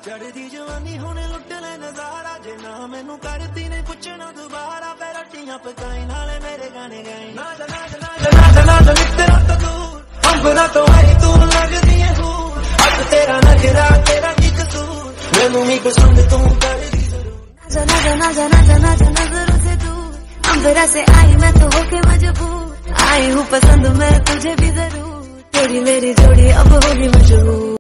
चढ़दी जवानी होने लुट ले नजारा, जे ना मैनू करती ने पुछना दोबारा, फिर रोटियां पकाई नाले मेरे गाने गाई। ना मित्रा तो दूर अंबरा तो आई तू लगदी है हूर, अब तेरा नखरा तेरा की कसूर, मैनू ही पसंद तू करदी जरूर। नजरों से दूर अंबरा से आई मैं तो होके मजबूर, आई हूँ पसंद मैं तुझे भी जरूर, तेरी मेरी जोड़ी अब होगी मशहूर।